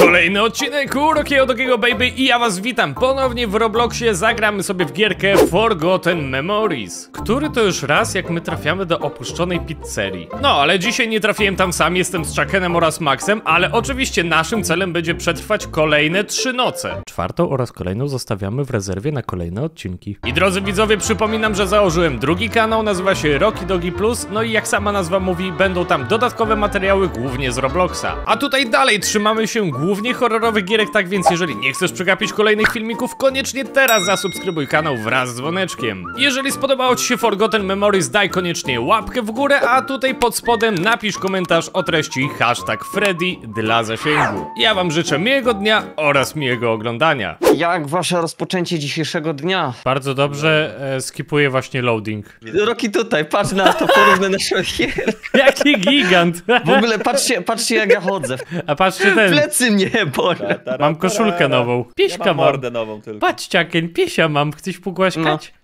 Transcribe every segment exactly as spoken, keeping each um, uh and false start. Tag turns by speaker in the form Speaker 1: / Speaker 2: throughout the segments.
Speaker 1: Kolejny odcinek Urokiego Dogiego Baby i ja was witam ponownie w Robloxie. Zagramy sobie w gierkę Forgotten Memories. Który to już raz, jak my trafiamy do opuszczonej pizzerii. No, ale dzisiaj nie trafiłem tam sam, jestem z Chuckenem oraz Maxem, ale oczywiście naszym celem będzie przetrwać kolejne trzy noce. Czwartą oraz kolejną zostawiamy w rezerwie na kolejne odcinki. I drodzy widzowie, przypominam, że założyłem drugi kanał, nazywa się Roki Dogi Plus, no i jak sama nazwa mówi, będą tam dodatkowe materiały, głównie z Robloxa. A tutaj dalej trzymamy się głównie horrorowych gierek, tak więc jeżeli nie chcesz przegapić kolejnych filmików, koniecznie teraz zasubskrybuj kanał wraz z dzwoneczkiem. Jeżeli spodobało ci się Forgotten Memories, daj koniecznie łapkę w górę, a tutaj pod spodem napisz komentarz o treści hashtag Freddy dla zasięgu. Ja wam życzę miłego dnia oraz miłego oglądania.
Speaker 2: Jak wasze rozpoczęcie dzisiejszego dnia?
Speaker 1: Bardzo dobrze, e, skipuję właśnie loading.
Speaker 2: Roki tutaj, patrz na to, porównaj naszą gierkę.
Speaker 1: Jaki gigant!
Speaker 2: W ogóle patrzcie, patrzcie jak ja chodzę.
Speaker 1: A patrzcie ten,
Speaker 2: Plecy mnie bolą.
Speaker 1: mam koszulkę nową. Pieśka
Speaker 3: Ja mam
Speaker 1: mam.
Speaker 3: mordę nową tylko.
Speaker 1: Patrz, Chucken, piesia mam, chcesz pogłaskać?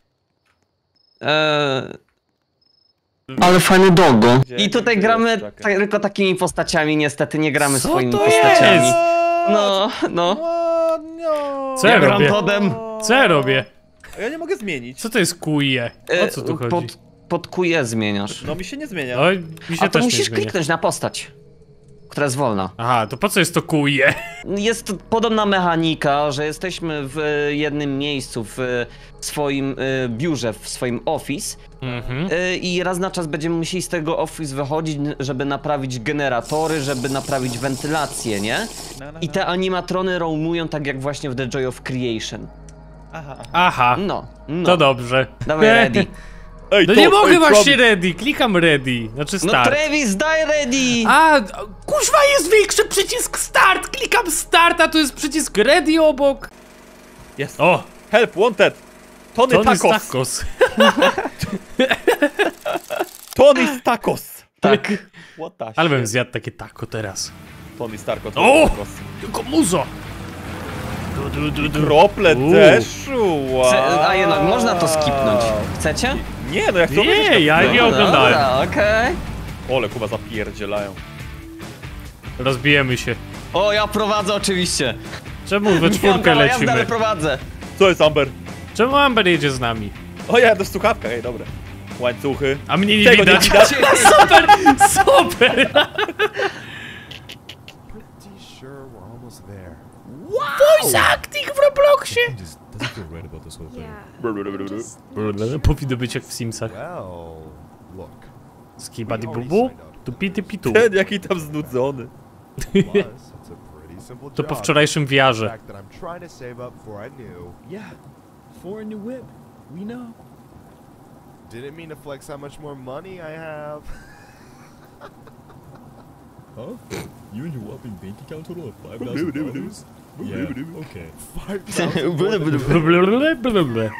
Speaker 2: Eee... Ale fajny dogo.
Speaker 3: Gdzie-
Speaker 2: I tutaj
Speaker 3: gdzie
Speaker 2: gramy
Speaker 3: jest
Speaker 2: ta, tylko takimi postaciami, niestety nie gramy
Speaker 1: Co
Speaker 2: swoimi
Speaker 1: to
Speaker 2: postaciami.
Speaker 1: jest?
Speaker 2: No, no.
Speaker 3: O, no.
Speaker 1: Co ja
Speaker 2: Ja gram
Speaker 1: robię?
Speaker 2: Todem.
Speaker 1: Co ja robię?
Speaker 3: A ja nie mogę zmienić.
Speaker 1: Co to jest kuje? O co tu chodzi?
Speaker 2: Pod, pod Q E zmieniasz.
Speaker 3: No mi się nie zmienia.
Speaker 1: Oj, mi się
Speaker 2: A to
Speaker 1: też nie
Speaker 2: musisz
Speaker 1: zmienia.
Speaker 2: kliknąć na postać, która jest wolna.
Speaker 1: Aha, to po co jest to kuje?
Speaker 2: Jest to podobna mechanika, że jesteśmy w jednym miejscu, w swoim y, biurze, w swoim office
Speaker 1: Mhm.
Speaker 2: y, i raz na czas będziemy musieli z tego office wychodzić, żeby naprawić generatory, żeby naprawić wentylację, nie?
Speaker 3: No, no,
Speaker 2: I
Speaker 3: no.
Speaker 2: te animatrony roamują tak jak właśnie w The Joy of Creation.
Speaker 3: Aha, aha.
Speaker 1: Aha,
Speaker 2: No, no.
Speaker 1: to dobrze.
Speaker 2: Dawaj ready.
Speaker 3: Ej,
Speaker 1: No
Speaker 3: to-
Speaker 1: nie mogę
Speaker 3: ej,
Speaker 1: właśnie
Speaker 3: Trump.
Speaker 1: ready, klikam ready, znaczy
Speaker 2: No
Speaker 1: start.
Speaker 2: Travis, daj ready!
Speaker 1: A, kuźwa, jest większy przycisk start, klikam start, a tu jest przycisk ready obok.
Speaker 3: Jest.
Speaker 1: O,
Speaker 3: Help, wanted. Tony,
Speaker 1: Tony
Speaker 3: tacos.
Speaker 1: Tacos.
Speaker 3: Tony tacos.
Speaker 2: Tak.
Speaker 3: What the
Speaker 1: Ale bym
Speaker 3: shit?
Speaker 1: zjadł takie taco teraz.
Speaker 3: Tony Starko,
Speaker 1: O!
Speaker 3: Tony tacos.
Speaker 1: Tylko muzo. Du, du, du, du.
Speaker 3: Krople
Speaker 1: Uuu.
Speaker 3: deszczu, wow.
Speaker 2: Chce, a jednak można to skipnąć. Chcecie?
Speaker 3: Nie, no jak to
Speaker 1: Nie, ja nie
Speaker 2: No
Speaker 1: oglądałem.
Speaker 2: dobra, okej.
Speaker 3: Ole, Kuba zapierdzielają.
Speaker 1: Rozbijemy się.
Speaker 2: O, ja prowadzę oczywiście.
Speaker 1: Czemu we czwórkę
Speaker 2: Ja dalej
Speaker 1: lecimy?
Speaker 2: prowadzę.
Speaker 3: Co jest, Amber?
Speaker 1: Czemu Amber jedzie z nami?
Speaker 3: O, ja do słuchawka, ej, dobra. Łańcuchy.
Speaker 1: A mnie nie
Speaker 3: Tego nie
Speaker 1: widać.
Speaker 3: widać.
Speaker 1: Super, super.
Speaker 4: Pretty sure we're almost there.
Speaker 1: Voice acting w Robloxie.
Speaker 4: It just doesn't feel right about this whole thing.
Speaker 5: Yeah.
Speaker 1: Powinno być jak w Simsach.
Speaker 4: Well, look.
Speaker 1: Skibadi bubu, tu pity pitu.
Speaker 3: Ten jaki tam znudzony.
Speaker 4: Plus, it's a pretty simple
Speaker 1: To po
Speaker 4: job.
Speaker 1: wczorajszym
Speaker 4: The
Speaker 1: wiarze.
Speaker 4: fact that I'm trying to save up before I knew.
Speaker 5: Yeah. For a new whip. We know.
Speaker 4: Didn't mean to flex how much more money I have.
Speaker 5: Huh? You and your whopping bank account total of five thousand dollars? Yeah. Okay.
Speaker 4: Five thousand.
Speaker 1: Blablabla, blablabla.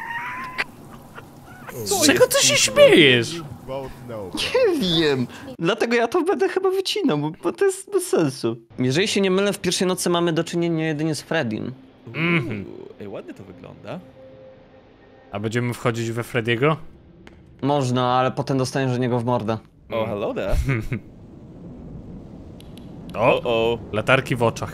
Speaker 1: Z czego ty się śmiejesz?
Speaker 4: You both know.
Speaker 2: Nie wiem. Dlatego ja to będę chyba wycinał, bo, bo to jest bez sensu. Jeżeli się nie mylę, w pierwszej nocy mamy do czynienia jedynie z Freddym.
Speaker 1: Mhm.
Speaker 3: Uuu, Ej, ładnie to wygląda.
Speaker 1: A będziemy wchodzić we Frediego?
Speaker 2: Można, ale potem dostaniesz do niego w mordę.
Speaker 3: O, hello there.
Speaker 1: O,
Speaker 3: O, o.
Speaker 1: latarki w oczach.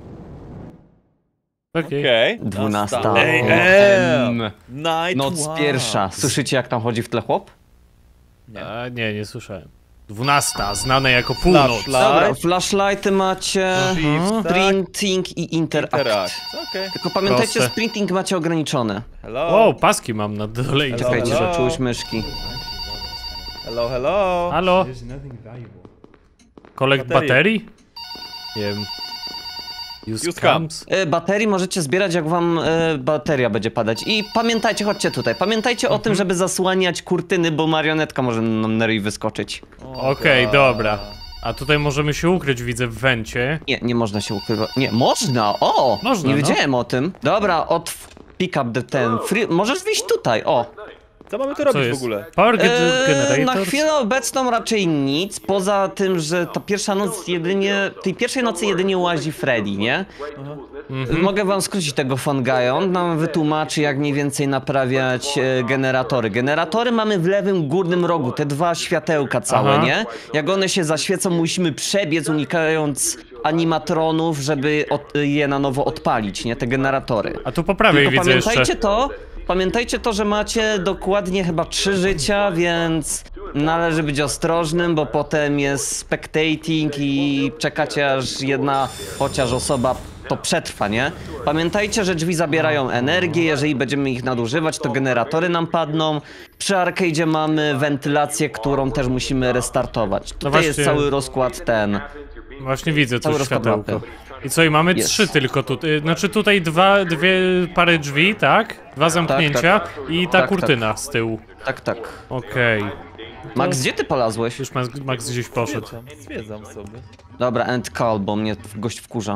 Speaker 1: Okej.
Speaker 3: Okej.
Speaker 2: Dwunasta.
Speaker 3: Nasta- Ej,
Speaker 2: Em.
Speaker 3: em. Night
Speaker 2: Noc
Speaker 3: one.
Speaker 2: pierwsza. Słyszycie jak tam chodzi w tle chłop?
Speaker 3: Nie.
Speaker 1: A, nie, nie słyszałem. Dwunasta, znane jako północ.
Speaker 3: Flashlight.
Speaker 2: Dobra, flashlighty macie,
Speaker 3: Shift, tak.
Speaker 2: printing i interact.
Speaker 3: Interact. Okej.
Speaker 2: Tylko pamiętajcie,
Speaker 1: Proste.
Speaker 2: sprinting macie ograniczone.
Speaker 3: Hello.
Speaker 1: Wow, paski mam na dole i
Speaker 3: Hello,
Speaker 2: Czekajcie,
Speaker 3: hello.
Speaker 2: że czułość myszki.
Speaker 3: Hello, hello.
Speaker 1: Halo?
Speaker 5: There's nothing valuable.
Speaker 1: Kolekt
Speaker 3: Baterii.
Speaker 1: baterii? Nie wiem. Use,
Speaker 3: Use
Speaker 1: cams?
Speaker 2: E, baterii możecie zbierać, jak wam e, bateria będzie padać. I pamiętajcie, chodźcie tutaj, pamiętajcie o tym, żeby zasłaniać kurtyny, bo marionetka może nam na ryj wyskoczyć.
Speaker 1: Okej, dobra. A tutaj możemy się ukryć, widzę, w wencie.
Speaker 2: Nie, nie można się ukrywać. Nie, można! O!
Speaker 1: Można,
Speaker 2: nie
Speaker 1: no.
Speaker 2: wiedziałem o tym. Dobra, od pick up the ten. Free... Możesz wyjść tutaj, o!
Speaker 3: Co mamy tu
Speaker 1: Co
Speaker 3: robić w
Speaker 1: jest?
Speaker 3: ogóle?
Speaker 1: Power
Speaker 2: Eee,
Speaker 1: Generator?
Speaker 2: na chwilę obecną raczej nic, poza tym, że ta pierwsza noc jedynie, tej pierwszej nocy jedynie łazi Freddy, nie?
Speaker 1: Mhm.
Speaker 2: Mogę wam skrócić tego Fungaja, on nam wytłumaczy, jak mniej więcej naprawiać e, generatory. Generatory mamy w lewym górnym rogu, te dwa światełka całe,
Speaker 1: Aha.
Speaker 2: nie? Jak one się zaświecą, musimy przebiec, unikając animatronów, żeby od, je na nowo odpalić, nie? Te generatory.
Speaker 1: A tu po prawej
Speaker 2: Tylko
Speaker 1: widzę
Speaker 2: pamiętajcie
Speaker 1: jeszcze.
Speaker 2: to, pamiętajcie to, że macie dokładnie chyba trzy życia, więc należy być ostrożnym, bo potem jest spectating i czekacie, aż jedna chociaż osoba to przetrwa, nie? Pamiętajcie, że drzwi zabierają energię, jeżeli będziemy ich nadużywać, to generatory nam padną. Przy arcade'zie mamy wentylację, którą też musimy restartować. Tutaj
Speaker 1: właśnie.
Speaker 2: jest cały rozkład ten.
Speaker 1: Właśnie widzę
Speaker 2: Cały
Speaker 1: tu
Speaker 2: rozkład
Speaker 1: światełko.
Speaker 2: mapy.
Speaker 1: I co, i mamy
Speaker 2: Jest.
Speaker 1: trzy tylko tutaj. Znaczy tutaj dwa, dwie pary drzwi, tak? Dwa zamknięcia i ta
Speaker 2: Tak,
Speaker 1: kurtyna z tyłu.
Speaker 2: Tak, tak.
Speaker 1: Okej.
Speaker 2: Max, gdzie ty polazłeś?
Speaker 1: Już Max, Max gdzieś poszedł.
Speaker 3: Tam zwiedzam sobie.
Speaker 2: Dobra, end call, bo mnie gość wkurza.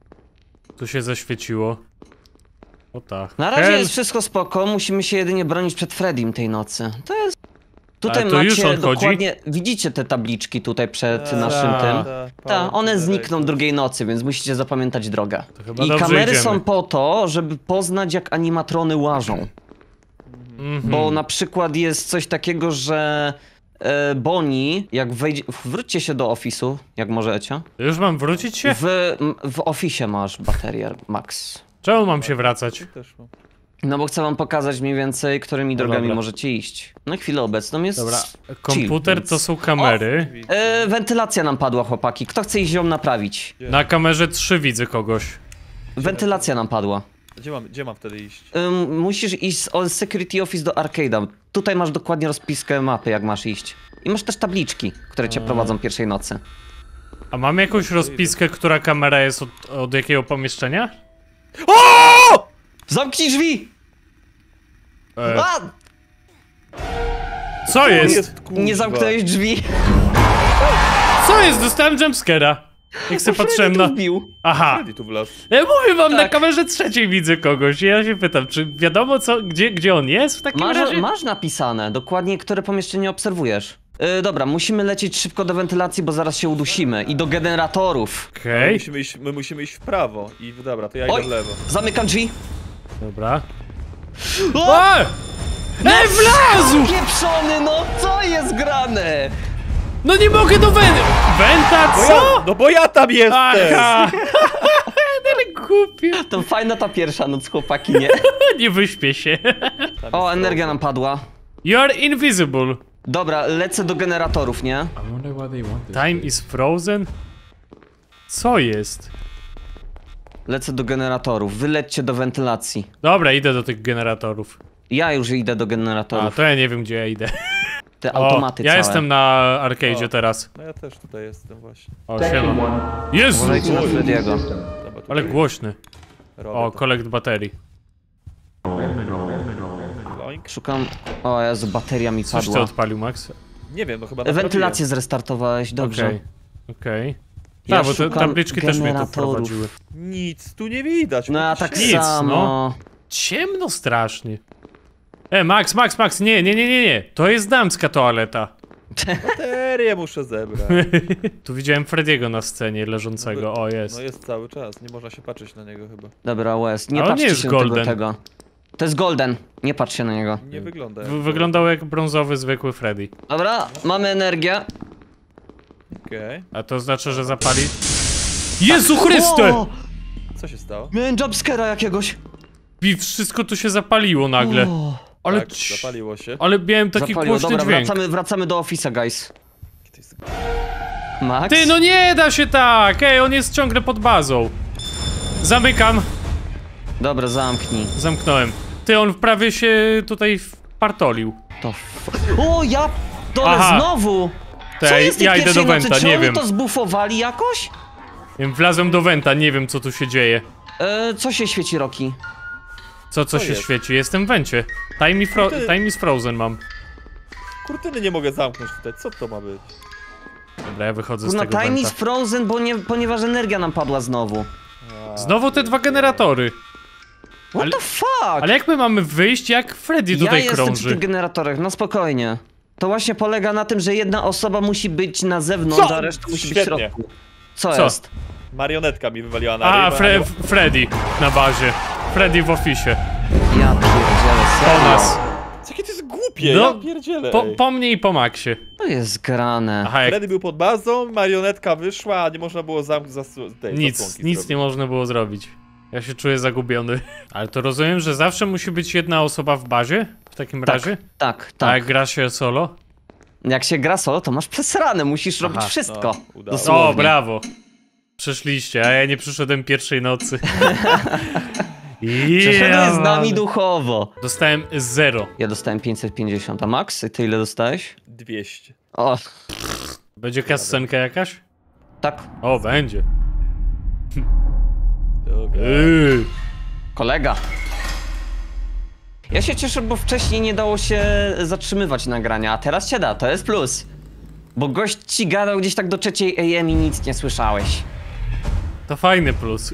Speaker 1: Tu się zaświeciło. O tak.
Speaker 2: Na razie
Speaker 1: Hel-
Speaker 2: jest wszystko spoko, musimy się jedynie bronić przed Freddym tej nocy. To jest... Tutaj
Speaker 1: Ale to już
Speaker 2: macie
Speaker 1: on chodzi?
Speaker 2: dokładnie... Widzicie te tabliczki tutaj przed
Speaker 3: Ta,
Speaker 2: naszym
Speaker 1: ta,
Speaker 2: tym?
Speaker 3: ta,
Speaker 2: Tak, one
Speaker 3: power
Speaker 2: znikną
Speaker 3: generator.
Speaker 2: drugiej nocy, więc musicie zapamiętać drogę.
Speaker 1: To chyba
Speaker 2: I
Speaker 1: dobrze
Speaker 2: kamery
Speaker 1: idziemy.
Speaker 2: są po to, żeby poznać, jak animatrony łażą.
Speaker 1: Mhm.
Speaker 2: Bo na przykład jest coś takiego, że e, Bonnie, jak wejdzie... Wróćcie się do ofisu, jak możecie.
Speaker 1: Już mam wrócić się?
Speaker 2: W, w ofisie masz baterię, Max.
Speaker 1: Czemu mam się wracać?
Speaker 3: Też mam.
Speaker 2: No bo chcę wam pokazać mniej więcej, którymi drogami
Speaker 1: dobra.
Speaker 2: możecie iść. Na chwilę obecną jest
Speaker 1: Dobra,
Speaker 2: chill,
Speaker 1: komputer
Speaker 2: więc...
Speaker 1: to są kamery.
Speaker 2: E, wentylacja nam padła, chłopaki. Kto chce iść ją naprawić?
Speaker 1: Na kamerze trzy widzę kogoś.
Speaker 2: Wentylacja nam padła.
Speaker 3: Gdzie mam, gdzie mam wtedy iść?
Speaker 2: Ym, musisz iść z od Security Office do Arcade'a. Tutaj masz dokładnie rozpiskę mapy, jak masz iść. I masz też tabliczki, które cię prowadzą pierwszej nocy.
Speaker 1: A mam jakąś rozpiskę, która kamera jest od, od jakiego pomieszczenia?
Speaker 2: Zamknij drzwi!
Speaker 1: E,
Speaker 2: A!
Speaker 1: co jest?
Speaker 3: kurwa.
Speaker 2: Nie zamknąłeś drzwi.
Speaker 1: Co jest? Dostałem jumpscare'a. Jak sobie patrzyłem
Speaker 2: Freddy
Speaker 1: na...
Speaker 2: tu wbił.
Speaker 1: Aha.
Speaker 3: Freddy tu wlazł.
Speaker 1: Ja mówię wam, na
Speaker 2: Tak.
Speaker 1: kamerze trzeciej widzę kogoś i ja się pytam, czy wiadomo co, gdzie, gdzie on jest w takim
Speaker 2: Masz,
Speaker 1: razie?
Speaker 2: masz napisane dokładnie, które pomieszczenie obserwujesz. Yy, dobra, musimy lecieć szybko do wentylacji, bo zaraz się udusimy. I do generatorów.
Speaker 3: My
Speaker 1: Okej,
Speaker 3: musimy, iść, my musimy iść w prawo. I dobra, to ja
Speaker 2: Oj!
Speaker 3: idę w lewo.
Speaker 2: Zamykam drzwi.
Speaker 1: dobra.
Speaker 2: O!
Speaker 1: O! E, wlazł!
Speaker 2: Pieprzony, no co jest grane?
Speaker 1: No nie mogę do wen... Wenta,
Speaker 3: Bo
Speaker 1: co?
Speaker 3: ja, no bo ja tam jestem!
Speaker 1: Aha! Ale głupio.
Speaker 2: To fajna ta pierwsza noc, chłopaki, nie?
Speaker 1: Nie wyśpię się.
Speaker 3: Tam
Speaker 2: O,
Speaker 3: jest
Speaker 2: energia nam padła.
Speaker 1: You're invisible.
Speaker 2: Dobra, lecę do generatorów, nie?
Speaker 5: I wonder why they want this.
Speaker 1: Time is frozen? Co jest?
Speaker 2: Lecę do generatorów, wylećcie do wentylacji.
Speaker 1: Dobra, idę do tych generatorów.
Speaker 2: Ja już idę do
Speaker 1: A,
Speaker 2: generatorów.
Speaker 1: to ja nie wiem, gdzie ja idę.
Speaker 2: Te
Speaker 1: O,
Speaker 2: automaty
Speaker 1: ja
Speaker 2: całe.
Speaker 1: jestem na arcade'zie
Speaker 3: O.
Speaker 1: teraz.
Speaker 3: No ja też tutaj jestem właśnie.
Speaker 1: O, siema. Jezu!
Speaker 2: Uważajcie na Frediego.
Speaker 3: Dobra, tutaj
Speaker 1: Ale głośny.
Speaker 3: robię
Speaker 1: O,
Speaker 3: to.
Speaker 1: collect baterii.
Speaker 3: Loink.
Speaker 2: Szukam... O Jezu, bateria mi
Speaker 1: Coś ty
Speaker 2: padła.
Speaker 1: odpalił, Max?
Speaker 3: Nie wiem, no chyba naprawiłem.
Speaker 2: Wentylację zrestartowałeś, dobrze.
Speaker 1: Okej. Okej.
Speaker 2: Ja
Speaker 1: Tak, bo te
Speaker 2: szukam
Speaker 1: tabliczki też mnie tu
Speaker 2: generatorów.
Speaker 1: prowadziły.
Speaker 3: Nic tu nie widać.
Speaker 2: No a
Speaker 3: jakiś
Speaker 2: tak
Speaker 1: Nic,
Speaker 2: samo.
Speaker 1: no. Ciemno strasznie. E, Max, Max, Max, nie, nie, nie, nie, nie. To jest damska toaleta.
Speaker 3: Baterię muszę zebrać.
Speaker 1: Tu widziałem Frediego na scenie leżącego, o
Speaker 3: No
Speaker 1: jest.
Speaker 3: jest cały czas, nie można się patrzeć na niego chyba.
Speaker 2: Dobra, Wes, nie
Speaker 1: Ale on
Speaker 2: patrzcie
Speaker 1: nie jest
Speaker 2: się na tego,
Speaker 1: golden.
Speaker 2: tego. To jest golden, nie patrzcie na niego.
Speaker 3: Nie wygląda jak...
Speaker 1: W wyglądał jak brązowy, zwykły Freddy.
Speaker 2: Dobra, mamy energię.
Speaker 3: Okej.
Speaker 1: A to znaczy, że zapali... Jezu Chryste!
Speaker 2: O!
Speaker 3: Co się stało?
Speaker 2: Miałem jumpscare'a jakiegoś.
Speaker 1: I wszystko tu się zapaliło nagle.
Speaker 2: O,
Speaker 1: Ale,
Speaker 3: Tak,
Speaker 1: cii-
Speaker 3: zapaliło się.
Speaker 1: ale miałem taki
Speaker 2: zapaliło.
Speaker 1: głośny
Speaker 2: Dobra,
Speaker 1: dźwięk.
Speaker 2: wracamy, wracamy do ofisa, guys.
Speaker 3: To jest...
Speaker 2: Max?
Speaker 1: Ty, no nie da się tak! Ej, on jest ciągle pod bazą. Zamykam.
Speaker 2: Dobra, zamknij.
Speaker 1: Zamknąłem. Ty, on prawie się tutaj wpartolił.
Speaker 2: To f... O, ja... Dole,
Speaker 1: Aha.
Speaker 2: znowu! Co
Speaker 1: Tej,
Speaker 2: jest tej
Speaker 1: ja idę
Speaker 2: pierwszej
Speaker 1: do
Speaker 2: nocy?
Speaker 1: Wenta,
Speaker 2: Czy
Speaker 1: nie
Speaker 2: oni
Speaker 1: wiem.
Speaker 2: to zbufowali jakoś?
Speaker 1: Wiem, wlazłem do Wenta, nie wiem co tu się dzieje.
Speaker 2: E, co się świeci, Rocky?
Speaker 1: Co, co
Speaker 3: Co
Speaker 1: się
Speaker 3: jest?
Speaker 1: świeci? Jestem w Wencie. Time, i fro
Speaker 3: Ty-
Speaker 1: time is frozen mam.
Speaker 3: Kurtyny nie mogę zamknąć tutaj, co to ma być?
Speaker 1: Dobra, ja wychodzę z
Speaker 2: Kurna,
Speaker 1: tego
Speaker 2: time is
Speaker 1: Wenta.
Speaker 2: frozen, bo nie, ponieważ energia nam padła znowu.
Speaker 3: A,
Speaker 1: Znowu te dwa generatory.
Speaker 2: What
Speaker 1: Ale-
Speaker 2: the fuck?
Speaker 1: Ale jak my mamy wyjść, jak Freddy
Speaker 2: ja
Speaker 1: tutaj
Speaker 2: jestem przy
Speaker 1: krąży?
Speaker 2: tych generatorach, no spokojnie. To właśnie polega na tym, że jedna osoba musi być na zewnątrz,
Speaker 3: Co?
Speaker 2: a reszta musi być w
Speaker 3: Świetnie.
Speaker 2: środku. Co,
Speaker 1: Co?
Speaker 2: jest?
Speaker 3: Marionetka mi wywaliła na
Speaker 1: A,
Speaker 3: ryj,
Speaker 1: Fre
Speaker 3: bo-
Speaker 1: Freddy na bazie. Freddy w ofisie.
Speaker 2: Ja pierdzielę,
Speaker 1: Po
Speaker 2: serio?
Speaker 1: nas.
Speaker 3: Jakie to jest głupie,
Speaker 1: No,
Speaker 3: ja pierdzielę.
Speaker 1: Po,
Speaker 3: ej.
Speaker 1: po mnie i po Maxie.
Speaker 2: To jest grane.
Speaker 1: Aha, jak
Speaker 3: Freddy był pod bazą, marionetka wyszła, a nie można było zamk zasu- tej
Speaker 1: nic,
Speaker 3: zasłonki
Speaker 1: nic
Speaker 3: zrobić.
Speaker 1: nie można było zrobić. Ja się czuję zagubiony. Ale to rozumiem, że zawsze musi być jedna osoba w bazie? W takim
Speaker 2: Tak,
Speaker 1: razie?
Speaker 2: tak,
Speaker 1: A
Speaker 2: tak.
Speaker 1: jak gra się solo?
Speaker 2: Jak się gra solo, to masz przesrane, musisz robić
Speaker 1: Aha,
Speaker 2: wszystko.
Speaker 3: no, udało.
Speaker 2: Dosłownie.
Speaker 1: O, brawo. Przyszliście, a ja nie przyszedłem pierwszej nocy.
Speaker 2: Przeszedłeś z nami
Speaker 1: Yeah.
Speaker 2: duchowo.
Speaker 1: Dostałem zero.
Speaker 2: Ja dostałem pięćset pięćdziesiąt, a Max, ty ile dostałeś?
Speaker 3: dwieście.
Speaker 2: O,
Speaker 1: Będzie kascenka jakaś?
Speaker 2: tak,
Speaker 1: O, będzie.
Speaker 3: Dobra.
Speaker 1: Yy.
Speaker 2: kolega. Ja się cieszę, bo wcześniej nie dało się zatrzymywać nagrania, a teraz się da, to jest plus. Bo gość ci gadał gdzieś tak do trzeciej A M i nic nie słyszałeś.
Speaker 1: To fajny plus.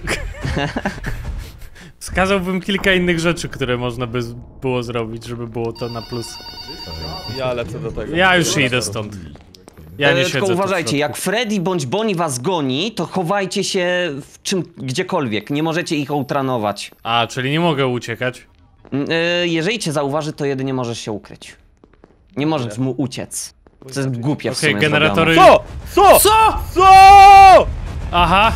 Speaker 1: Wskazałbym kilka innych rzeczy, które można by z- było zrobić, żeby było to na plus.
Speaker 3: Ja lecę do tego.
Speaker 1: Ja już idę stąd. Ja nie
Speaker 2: E,
Speaker 1: siedzę
Speaker 2: Tylko
Speaker 1: tu w
Speaker 2: uważajcie,
Speaker 1: środku.
Speaker 2: jak Freddy bądź Bonnie was goni, to chowajcie się w czym, gdziekolwiek, nie możecie ich outranować.
Speaker 1: A, czyli nie mogę uciekać.
Speaker 2: Mm, e, Jeżeli cię zauważy, to jedynie możesz się ukryć. Nie możesz mu uciec. To jest głupie w
Speaker 1: Okej,
Speaker 2: sumie
Speaker 1: generatory...
Speaker 2: zrobione.
Speaker 3: Co? Co?
Speaker 1: Co?
Speaker 3: Co?
Speaker 1: Aha!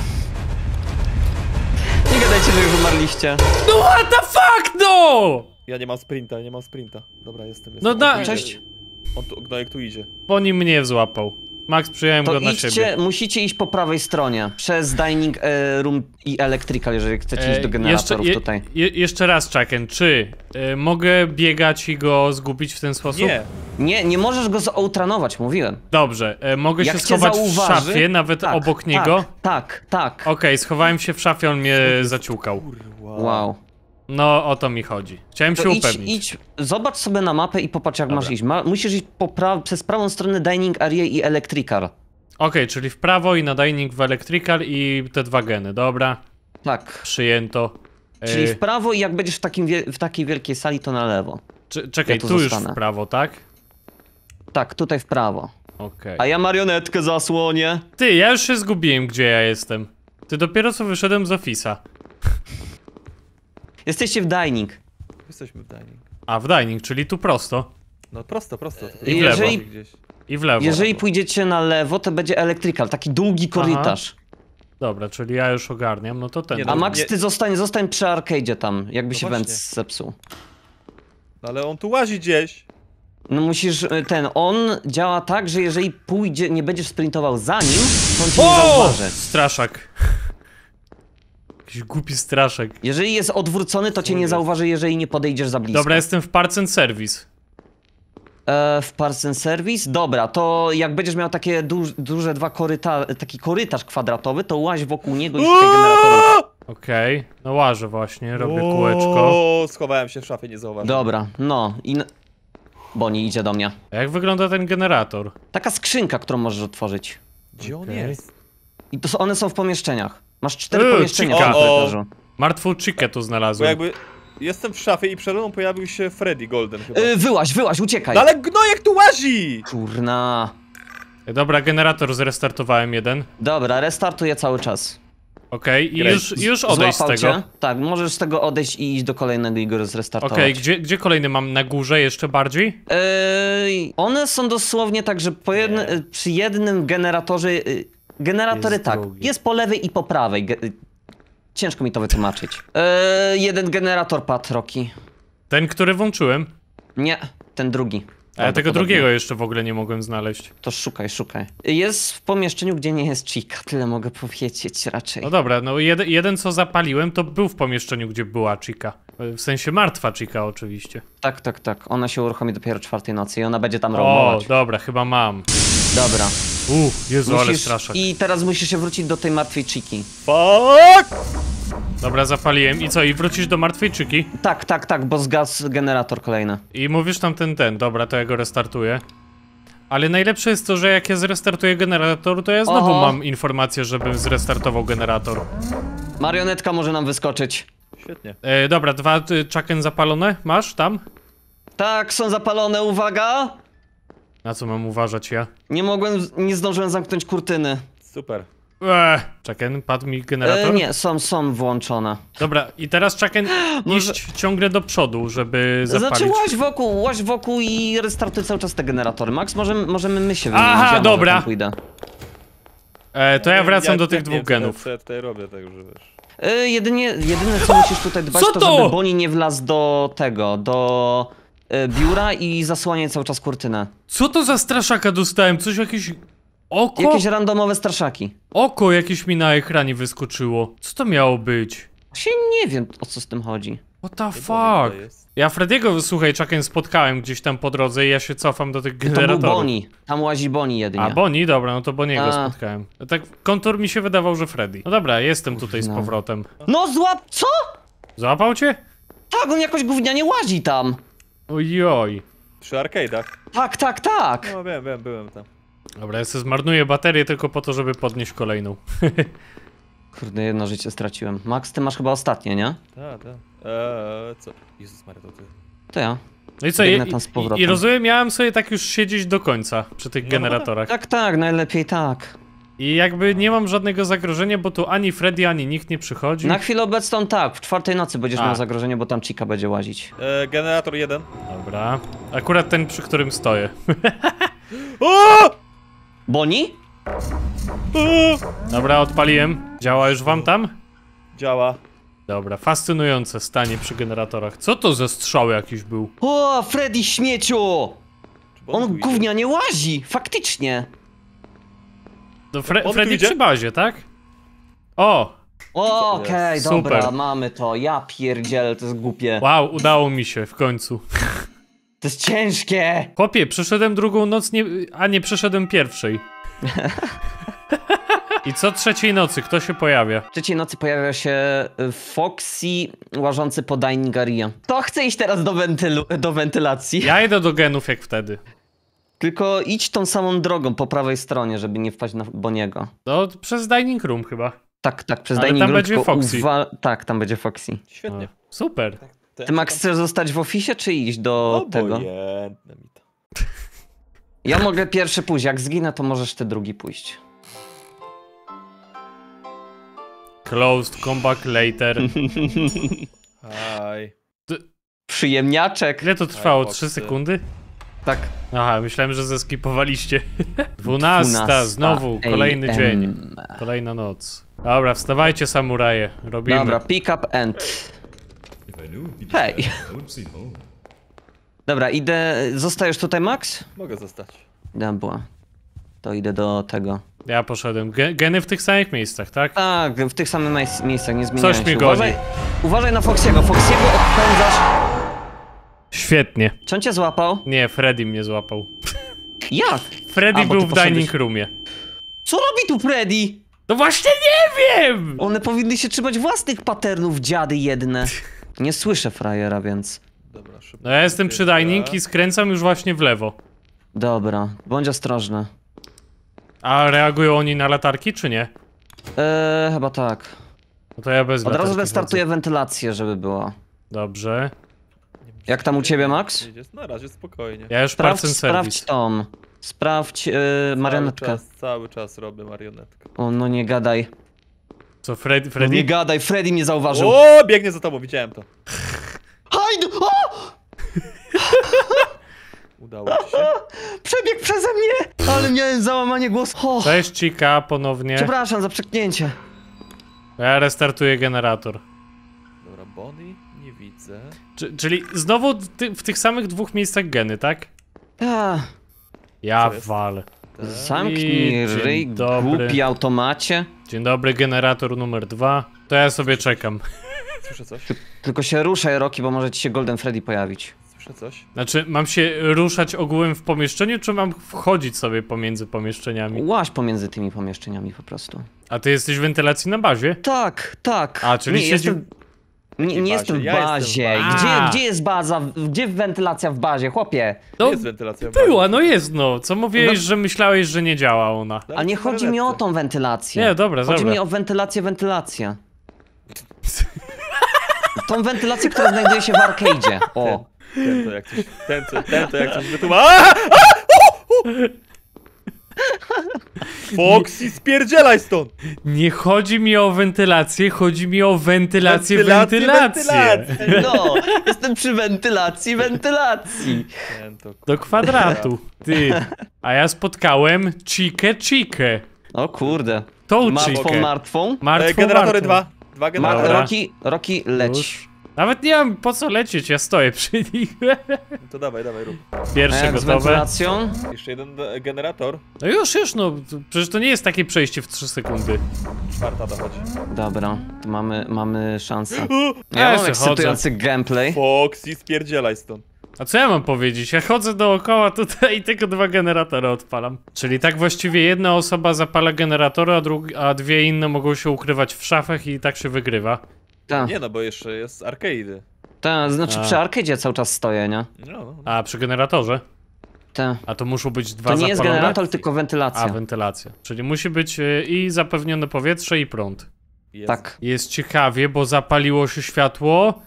Speaker 2: Nie gadajcie, że już umarliście.
Speaker 1: No what the fuck, no!
Speaker 3: Ja nie mam sprinta, nie mam sprinta. Dobra, jestem, jestem.
Speaker 1: No
Speaker 3: On
Speaker 1: da-
Speaker 3: tu idzie.
Speaker 2: Cześć.
Speaker 3: On tu, Gnojek tu idzie.
Speaker 1: Oni mnie złapał. Max, przyjąłem
Speaker 2: To
Speaker 1: go na
Speaker 2: idźcie,
Speaker 1: siebie.
Speaker 2: musicie iść po prawej stronie. Przez dining e, room i electrical, jeżeli chcecie iść do
Speaker 1: E,
Speaker 2: generatorów
Speaker 1: je-
Speaker 2: tutaj.
Speaker 1: Je, jeszcze raz, Chucken, czy e, mogę biegać i go zgubić w ten sposób?
Speaker 3: Nie.
Speaker 2: Nie, nie możesz go zoutranować, mówiłem.
Speaker 1: Dobrze, e, mogę
Speaker 2: Jak
Speaker 1: się
Speaker 2: cię
Speaker 1: schować w
Speaker 2: zauważy,
Speaker 1: szafie, nawet
Speaker 2: tak,
Speaker 1: obok niego?
Speaker 2: Tak, tak, tak.
Speaker 1: Okej, schowałem się w szafie, on mnie zaciukał.
Speaker 3: Kurwa.
Speaker 2: Wow.
Speaker 1: No, o to mi chodzi. Chciałem
Speaker 2: To
Speaker 1: się
Speaker 2: idź,
Speaker 1: upewnić.
Speaker 2: idź, zobacz sobie na mapę i popatrz jak
Speaker 1: Dobra.
Speaker 2: masz iść. Ma, musisz iść po pra przez prawą stronę dining area i electrical.
Speaker 1: Okej, czyli w prawo i na dining w electrical i te dwa geny, dobra.
Speaker 2: Tak.
Speaker 1: Przyjęto. E,
Speaker 2: Czyli w prawo i jak będziesz w, takim wie- w takiej wielkiej sali, to na lewo.
Speaker 1: cze- czekaj,
Speaker 2: ja tu
Speaker 1: tu już
Speaker 2: zostanę.
Speaker 1: w prawo, tak?
Speaker 2: Tak, tutaj w prawo.
Speaker 1: Okej.
Speaker 2: A ja marionetkę zasłonię.
Speaker 1: Ty, ja już się zgubiłem, gdzie ja jestem. Ty dopiero co wyszedłem z ofisa.
Speaker 2: Jesteście w dining.
Speaker 3: Jesteśmy w dining.
Speaker 1: A, w dining, czyli tu prosto.
Speaker 3: No prosto, prosto. tylko
Speaker 1: I w lewo.
Speaker 3: jeżeli- Gdzieś.
Speaker 1: I w lewo.
Speaker 2: Jeżeli pójdziecie na lewo, to będzie electrical, taki długi korytarz.
Speaker 1: Dobra, czyli ja już ogarniam, no to ten.
Speaker 3: Nie,
Speaker 2: A
Speaker 3: no,
Speaker 2: Max,
Speaker 3: nie-
Speaker 2: ty zostań, zostań przy arcade'zie tam, jakby
Speaker 3: No
Speaker 2: się
Speaker 3: właśnie.
Speaker 2: węd zepsuł.
Speaker 3: No ale on tu łazi gdzieś.
Speaker 2: No musisz, y, ten, on działa tak, że jeżeli pójdzie, nie będziesz sprintował za nim, to on cię nie zauważy.
Speaker 1: Straszak. Jakiś głupi straszek.
Speaker 2: Jeżeli jest odwrócony, to cię nie
Speaker 3: jest?
Speaker 2: zauważy, jeżeli nie podejdziesz za blisko.
Speaker 1: Dobra, jestem w Parts and Service.
Speaker 2: E, w Parts and Service? Dobra, to jak będziesz miał takie duż, duże dwa korytarze, taki korytarz kwadratowy, to łaź wokół niego i szukaj generatorów.
Speaker 1: Okej, no łażę właśnie, robię
Speaker 3: O,
Speaker 1: kółeczko.
Speaker 3: schowałem się w szafie, nie zauważyłem.
Speaker 2: Dobra, no i... n- Bonnie idzie do mnie.
Speaker 1: A jak wygląda ten generator?
Speaker 2: Taka skrzynka, którą możesz otworzyć.
Speaker 3: Gdzie on
Speaker 1: Okej.
Speaker 3: jest?
Speaker 2: I to, są- one są w pomieszczeniach. Masz cztery
Speaker 1: Yy,
Speaker 2: pomieszczenia w
Speaker 3: chica.
Speaker 2: tym
Speaker 3: O, o.
Speaker 2: korytarzu.
Speaker 1: Martwą chikę tu
Speaker 3: Bo
Speaker 1: znalazłem.
Speaker 3: jakby... Jestem w szafie i przede mną pojawił się Freddy Golden chyba.
Speaker 2: Yy, wyłaź, wyłaź, uciekaj!
Speaker 3: No ale Gnojek tu łazi!
Speaker 2: Kurna.
Speaker 1: Dobra, generator zrestartowałem jeden.
Speaker 2: Dobra, restartuję cały czas.
Speaker 1: Okej, i
Speaker 3: Great.
Speaker 1: już, już odejść z
Speaker 2: Złapał
Speaker 1: tego.
Speaker 2: cię. Tak, możesz z tego odejść i iść do kolejnego i go
Speaker 1: Okej,
Speaker 2: zrestartować.
Speaker 1: gdzie, gdzie kolejny mam? Na górze jeszcze bardziej?
Speaker 2: Yy, one są dosłownie tak, że po jedne, y, przy jednym generatorze... y, Generatory
Speaker 1: Jest
Speaker 2: tak,
Speaker 1: drugi.
Speaker 2: jest po lewej i po prawej. Ge y, ciężko mi to wytłumaczyć. Yy, jeden generator padł, Rocky.
Speaker 1: Ten, który włączyłem.
Speaker 2: Nie, ten drugi.
Speaker 1: A ja tego
Speaker 2: Prawdopodobnie.
Speaker 1: drugiego jeszcze w ogóle nie mogłem znaleźć.
Speaker 2: To szukaj, szukaj. Jest w pomieszczeniu, gdzie nie jest Chica, tyle mogę powiedzieć raczej.
Speaker 1: No dobra, no jeden, jeden co zapaliłem, to był w pomieszczeniu, gdzie była chica. W sensie martwa chica oczywiście.
Speaker 2: Tak, tak, tak. Ona się uruchomi dopiero czwartej nocy i ona będzie tam
Speaker 1: O,
Speaker 2: robować.
Speaker 1: dobra, chyba mam.
Speaker 2: Dobra.
Speaker 1: U, Jezu, ale
Speaker 2: Musisz,
Speaker 1: straszak.
Speaker 2: I teraz musisz się wrócić do tej martwej Chiki.
Speaker 3: Fuck!
Speaker 1: Dobra, zapaliłem. I co, i wrócisz do martwej czyki?
Speaker 2: Tak, tak, tak, bo zgasł generator kolejny.
Speaker 1: I mówisz tam ten, ten. Dobra, to ja go restartuję. Ale najlepsze jest to, że jak ja zrestartuję generator, to ja znowu
Speaker 2: Oho.
Speaker 1: mam informację, żebym zrestartował generator.
Speaker 2: Marionetka może nam wyskoczyć.
Speaker 3: Świetnie.
Speaker 1: E, dobra, dwa y, czaken zapalone masz tam?
Speaker 2: Tak, są zapalone, uwaga!
Speaker 1: Na co mam uważać ja?
Speaker 2: Nie mogłem, nie zdążyłem zamknąć kurtyny.
Speaker 3: Super.
Speaker 1: Eee, czaken, padł mi generator?
Speaker 2: E, nie, są, są włączone.
Speaker 1: Dobra, i teraz czaken
Speaker 2: Może-
Speaker 1: iść ciągle do przodu, żeby zapalić.
Speaker 2: Znaczy łaź wokół, łaź wokół i restartuj cały czas te generatory. Max, możemy, możemy my się wymienić,
Speaker 1: Aha,
Speaker 2: ja może
Speaker 1: dobra.
Speaker 2: tam pójdę.
Speaker 1: E, to ja wracam do tych
Speaker 3: nie
Speaker 1: dwóch
Speaker 3: wiem, co
Speaker 1: genów.
Speaker 3: ja- Co ja tutaj robię, tak że wiesz.
Speaker 2: E, jedynie, jedyne co musisz tutaj dbać,
Speaker 1: Co
Speaker 2: to,
Speaker 1: to?
Speaker 2: żeby Bonnie nie wlazł do tego, do e, biura i zasłaniaj cały czas kurtynę.
Speaker 1: Co to za straszaka dostałem? Coś jakieś... Oko?
Speaker 2: Jakieś randomowe straszaki.
Speaker 1: Oko jakieś mi na ekranie wyskoczyło. Co to miało być?
Speaker 2: Się nie wiem, o co z tym chodzi.
Speaker 1: What the
Speaker 3: Bonnie
Speaker 1: fuck?
Speaker 3: tutaj jest.
Speaker 1: Ja Frediego, słuchaj, czaken spotkałem gdzieś tam po drodze i ja się cofam do tych
Speaker 2: To był
Speaker 1: generatorów.
Speaker 2: Bonnie. Tam łazi Bonnie jedynie.
Speaker 1: A, Bonnie? Dobra, no to Bonniego
Speaker 2: A.
Speaker 1: spotkałem. Tak kontur mi się wydawał, że Freddy. No dobra, jestem tutaj z
Speaker 2: Kurna.
Speaker 1: powrotem.
Speaker 2: No złap, co?
Speaker 1: Złapał cię?
Speaker 2: Tak, on jakoś gównianie łazi tam.
Speaker 1: Ojoj.
Speaker 3: Przy arcade'ach.
Speaker 2: Tak, tak, tak.
Speaker 3: No wiem, wiem, byłem tam.
Speaker 1: Dobra, ja sobie zmarnuję baterię tylko po to, żeby podnieść kolejną.
Speaker 2: Kurde, jedno życie straciłem. Max, ty masz chyba ostatnie, nie?
Speaker 3: Tak, tak. Eee, co? Jezus Maria, to ty.
Speaker 2: To ja.
Speaker 1: No i co,
Speaker 2: Biegnę
Speaker 1: i,
Speaker 2: tam z
Speaker 1: i,
Speaker 2: powrotem.
Speaker 1: i rozumiem, miałem sobie tak już siedzieć do końca przy tych
Speaker 3: No.
Speaker 1: generatorach.
Speaker 2: Tak, tak, najlepiej tak.
Speaker 1: I jakby nie mam żadnego zagrożenia, bo tu ani Freddy, ani nikt nie przychodzi.
Speaker 2: Na chwilę obecną tak, w czwartej nocy będziesz
Speaker 1: A.
Speaker 2: miał zagrożenie, bo tam Chica będzie łazić.
Speaker 3: Eee, generator jeden.
Speaker 1: Dobra. Akurat ten, przy którym stoję.
Speaker 3: O!
Speaker 2: Bonnie?
Speaker 1: Dobra, odpaliłem. Działa już wam tam?
Speaker 3: Działa.
Speaker 1: Dobra, fascynujące stanie przy generatorach. Co to za strzał jakiś był?
Speaker 2: O, Freddy śmieciu!
Speaker 3: Czy Bonnie tu
Speaker 2: On
Speaker 3: idzie?
Speaker 2: gównianie łazi, faktycznie.
Speaker 1: Do Fre
Speaker 3: On tu
Speaker 1: Freddy
Speaker 3: idzie?
Speaker 1: przy bazie, tak? O!
Speaker 2: O, Okej,
Speaker 1: Super.
Speaker 2: dobra, mamy to. Ja pierdzielę, to jest głupie.
Speaker 1: Wow, udało mi się w końcu.
Speaker 2: To jest ciężkie!
Speaker 1: Chłopie, przeszedłem drugą noc, nie, a nie przeszedłem pierwszej. I co trzeciej nocy? Kto się pojawia?
Speaker 2: W trzeciej nocy pojawia się y, Foxy łażący po Dining Area. To chce iść teraz do, wentylu, do wentylacji.
Speaker 1: Ja idę do genów jak wtedy.
Speaker 2: Tylko idź tą samą drogą po prawej stronie, żeby nie wpaść na Boniego.
Speaker 1: No, przez dining room chyba.
Speaker 2: Tak, tak, przez
Speaker 1: Ale
Speaker 2: Dining
Speaker 1: tam
Speaker 2: Room.
Speaker 1: będzie
Speaker 2: tylko
Speaker 1: Foxy.
Speaker 2: uwa- Tak, tam będzie Foxy.
Speaker 3: Świetnie.
Speaker 1: O, super.
Speaker 3: Ten-
Speaker 2: Ty, Max, chcesz zostać w oficie, czy iść do tego?
Speaker 3: Obojętne mi to.
Speaker 2: Ja mogę pierwszy pójść, jak zginę, to możesz ty drugi pójść.
Speaker 1: Closed, come back later.
Speaker 3: Aj.
Speaker 2: Przyjemniaczek.
Speaker 1: Ile to trwało?
Speaker 3: Aj,
Speaker 1: trzy
Speaker 3: Foxy.
Speaker 1: sekundy?
Speaker 2: Tak.
Speaker 1: Aha, myślałem, że zeskipowaliście. Dwunasta,
Speaker 2: dwunasta
Speaker 1: znowu, kolejny
Speaker 2: A M.
Speaker 1: dzień. Kolejna noc. Dobra, wstawajcie samuraje, robimy.
Speaker 2: Dobra, pick up end.
Speaker 5: If I knew it'd be this
Speaker 2: Hey.
Speaker 5: bad, I would stay home.
Speaker 2: Dobra, idę... Zostajesz tutaj, Max?
Speaker 3: Mogę zostać.
Speaker 2: Dobra. To idę do tego.
Speaker 1: Ja poszedłem. Ge geny w tych samych miejscach, tak?
Speaker 2: Tak, w tych samych miejsc- miejscach, nie zmieniają
Speaker 1: Coś
Speaker 2: się.
Speaker 1: mnie goni.
Speaker 2: Uważaj, uważaj na Foxiego. Foxiego odpędzasz.
Speaker 1: Świetnie.
Speaker 2: Czy on cię złapał?
Speaker 1: Nie, Freddy mnie złapał.
Speaker 2: Jak?
Speaker 1: Freddy
Speaker 2: A, bo
Speaker 1: był
Speaker 2: ty
Speaker 1: w
Speaker 2: poszedłeś-
Speaker 1: dining roomie.
Speaker 2: Co robi tu Freddy?
Speaker 1: No właśnie nie wiem!
Speaker 2: One powinny się trzymać własnych patternów, dziady jedne. Nie słyszę frajera, więc...
Speaker 3: Dobra, szybko.
Speaker 1: No ja jestem przy dining i skręcam już właśnie w lewo.
Speaker 2: Dobra, bądź ostrożny.
Speaker 1: A reagują oni na latarki, czy nie?
Speaker 2: Eee, chyba tak.
Speaker 1: No to ja bez
Speaker 2: Od razu
Speaker 1: latarki
Speaker 2: restartuję
Speaker 1: chodzę.
Speaker 2: wentylację, żeby było.
Speaker 1: Dobrze.
Speaker 2: Jak tam u ciebie, Max?
Speaker 3: Na razie spokojnie.
Speaker 1: Ja już
Speaker 2: Sprawdź,
Speaker 1: pracę
Speaker 2: sprawdź
Speaker 1: serwis.
Speaker 2: Tom. Sprawdź yy,
Speaker 3: Cały
Speaker 2: marionetkę.
Speaker 3: czas, cały czas robię marionetkę.
Speaker 2: O, no nie gadaj.
Speaker 1: Co, Fred
Speaker 2: No
Speaker 1: Freddy?
Speaker 2: nie gadaj, Freddy mnie zauważył.
Speaker 3: O, biegnie za tobą, widziałem to.
Speaker 2: Hajd! O!
Speaker 3: Udało ci się.
Speaker 2: Przebiegł przeze mnie! Ale miałem załamanie głosu. O,
Speaker 1: Cześć, Chica, ponownie.
Speaker 2: przepraszam za przeknięcie.
Speaker 1: Ja restartuję generator.
Speaker 3: Dobra, Bonnie, nie widzę.
Speaker 1: Czy, czyli znowu ty, w tych samych dwóch miejscach geny, tak?
Speaker 2: Ta.
Speaker 1: Ja
Speaker 3: Co jest?
Speaker 1: walę.
Speaker 3: Tak.
Speaker 2: Zamknij
Speaker 1: I dzień
Speaker 2: ryj,
Speaker 1: dobry.
Speaker 2: głupi automacie.
Speaker 1: Dzień dobry, generator numer dwa. To ja sobie czekam.
Speaker 3: Słyszę coś?
Speaker 2: Tylko się ruszaj, Rocky, bo może ci się Golden Freddy pojawić.
Speaker 3: Słyszę coś?
Speaker 1: Znaczy, mam się ruszać ogółem w pomieszczeniu, czy mam wchodzić sobie pomiędzy pomieszczeniami?
Speaker 2: Łaź pomiędzy tymi pomieszczeniami po prostu.
Speaker 1: A ty jesteś w wentylacji na bazie?
Speaker 2: Tak, tak.
Speaker 1: A, czyli
Speaker 2: nie,
Speaker 1: siedzi-
Speaker 2: jestem... Nie, nie
Speaker 3: bazie?
Speaker 2: jestem w
Speaker 3: Ja jestem w
Speaker 2: bazie.
Speaker 1: bazie.
Speaker 2: Gdzie,
Speaker 1: A.
Speaker 2: gdzie jest baza? Gdzie wentylacja w bazie, chłopie?
Speaker 1: No,
Speaker 3: Jest wentylacja. w
Speaker 1: była,
Speaker 3: bazie.
Speaker 1: no jest, no. Co mówiłeś,
Speaker 2: No.
Speaker 1: że myślałeś, że nie działa ona?
Speaker 2: A nie chodzi mi o tą wentylację.
Speaker 1: Nie, dobra,
Speaker 2: Chodzi
Speaker 1: dobra.
Speaker 2: mi o wentylację, wentylację. Tą wentylację, która znajduje się w arcade'zie. O.
Speaker 3: Ten to jak coś, ten, co, ten to jak coś wytłumacz. Foxy, spierdzielaj stąd!
Speaker 1: Nie chodzi mi o wentylację, chodzi mi o wentylację,
Speaker 3: Wentylację,
Speaker 1: wentylację.
Speaker 3: wentylację.
Speaker 2: No, jestem przy wentylacji, wentylacji.
Speaker 3: Ten to,
Speaker 1: Do kwadratu. Ty. A ja spotkałem Chikę Chikę.
Speaker 2: O kurde.
Speaker 1: Tą
Speaker 2: Martwą,
Speaker 1: Chikę.
Speaker 2: martwą.
Speaker 1: Martwą,
Speaker 3: E, generatory
Speaker 1: martwą.
Speaker 3: dwa. Dwa
Speaker 2: Ma
Speaker 3: generatory.
Speaker 1: Dobra.
Speaker 2: Roki, Roki, leć.
Speaker 1: Już. Nawet nie mam po co lecieć, ja stoję przy nich.
Speaker 3: To dawaj, dawaj, rób.
Speaker 2: A
Speaker 1: Pierwsze
Speaker 2: jak z
Speaker 1: gotowe.
Speaker 2: wentylacją?
Speaker 3: Jeszcze jeden e, generator.
Speaker 1: No już, już, no. Przecież to nie jest takie przejście w trzy sekundy.
Speaker 3: Czwarta dochodzi.
Speaker 2: Dobra, to mamy, mamy szansę.
Speaker 1: Ja
Speaker 2: Ja mam
Speaker 1: se
Speaker 2: ekscytujący gameplay.
Speaker 3: Foxy, spierdzielaj stąd.
Speaker 1: A co ja mam powiedzieć? Ja chodzę dookoła tutaj i tylko dwa generatory odpalam. Czyli tak właściwie jedna osoba zapala generator, a, drugi, a dwie inne mogą się ukrywać w szafach i tak się wygrywa.
Speaker 2: Tak,
Speaker 3: Nie no, bo jeszcze jest arcade.
Speaker 2: tak, znaczy
Speaker 1: A.
Speaker 2: przy arcade'zie cały czas stoję, nie?
Speaker 3: No, no.
Speaker 1: A przy generatorze?
Speaker 2: Tak.
Speaker 1: A to muszą być dwa
Speaker 2: To nie jest
Speaker 1: zapalone?
Speaker 2: generator, tylko
Speaker 1: A,
Speaker 2: wentylacja.
Speaker 1: wentylacja. Czyli musi być y, i zapewnione powietrze, i prąd.
Speaker 3: Jest.
Speaker 2: Tak.
Speaker 1: Jest ciekawie, bo zapaliło się światło.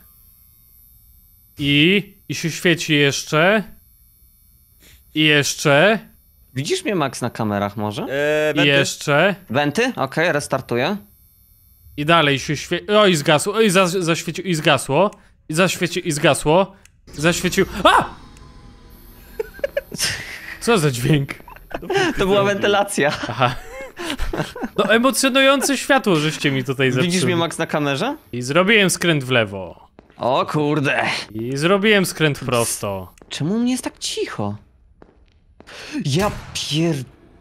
Speaker 1: I... I się świeci jeszcze. I jeszcze.
Speaker 2: Widzisz mnie, Max, na kamerach może?
Speaker 3: Eee,
Speaker 1: I
Speaker 3: wenty.
Speaker 1: jeszcze.
Speaker 2: Wenty? Okej, restartuję.
Speaker 1: I dalej się świeci. O, i zgasło. O, i za zaświecił. I zgasło. I zaświecił. I zgasło. Zaświecił. A! Co za dźwięk?
Speaker 2: To była wentylacja.
Speaker 1: Aha. No emocjonujące światło, żeście mi tutaj zepsuli.
Speaker 2: Widzisz mnie, Max, na kamerze?
Speaker 1: I zrobiłem skręt w lewo.
Speaker 2: O kurde.
Speaker 1: I zrobiłem skręt prosto.
Speaker 2: Czemu u mnie jest tak cicho? Ja pier...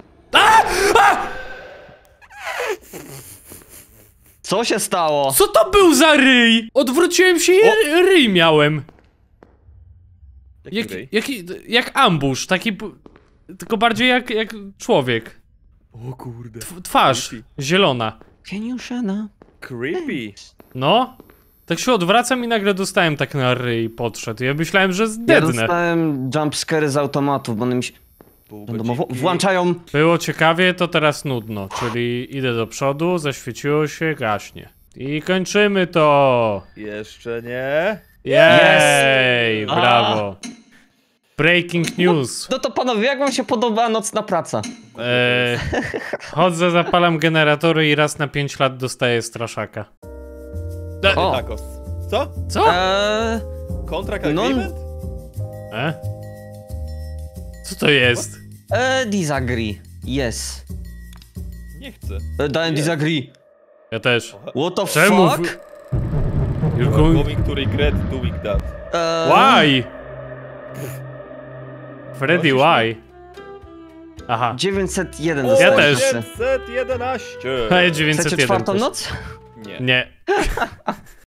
Speaker 2: Co się stało?
Speaker 1: Co to był za ryj? Odwróciłem się i ry- ryj miałem.
Speaker 3: Jaki
Speaker 1: Jak,
Speaker 3: ryj?
Speaker 1: jaki, jak ambush, taki... p- Tylko bardziej jak, jak człowiek.
Speaker 3: O kurde.
Speaker 1: Tw twarz,
Speaker 3: Creepy.
Speaker 1: zielona.
Speaker 2: Can you shana?
Speaker 3: Creepy.
Speaker 1: No. Tak się odwracam i nagle dostałem tak na ryj podszedł. Ja myślałem, że
Speaker 2: Ja
Speaker 1: zdednę.
Speaker 2: dostałem jumpscary z automatów, bo one mi się
Speaker 3: Pół
Speaker 2: randomowo
Speaker 3: godzinki.
Speaker 2: włączają.
Speaker 1: Było ciekawie, to teraz nudno. Czyli idę do przodu, zaświeciło się, gaśnie. I kończymy to.
Speaker 3: Jeszcze nie.
Speaker 1: Jej,
Speaker 2: Yes!
Speaker 1: brawo. Breaking news.
Speaker 2: No to panowie, jak wam się podoba nocna praca?
Speaker 1: Eee, chodzę, zapalam generatory i raz na pięć lat dostaję straszaka. E,
Speaker 2: O.
Speaker 3: Tacos. Co?
Speaker 1: Co?
Speaker 2: Eee,
Speaker 3: Contract
Speaker 2: No.
Speaker 3: agreement?
Speaker 1: E? Co to jest?
Speaker 2: e, disagree. Yes.
Speaker 3: Nie chcę.
Speaker 2: E, dałem
Speaker 3: Nie.
Speaker 2: disagree.
Speaker 1: Ja też.
Speaker 2: What the
Speaker 1: Czemu
Speaker 2: fuck?
Speaker 1: wy- You're
Speaker 3: I'm
Speaker 1: going...
Speaker 3: going to regret doing that.
Speaker 2: Eee,
Speaker 1: Why? Freddy, why? Aha.
Speaker 2: dziewięćset jeden
Speaker 1: Ja
Speaker 2: dostałem.
Speaker 1: też.
Speaker 3: dziewięćset jedenaście.
Speaker 1: A ja
Speaker 2: Chcecie
Speaker 1: dziewięćset jeden
Speaker 2: czwartą
Speaker 1: też.
Speaker 2: noc?
Speaker 3: Nie.
Speaker 1: Nie.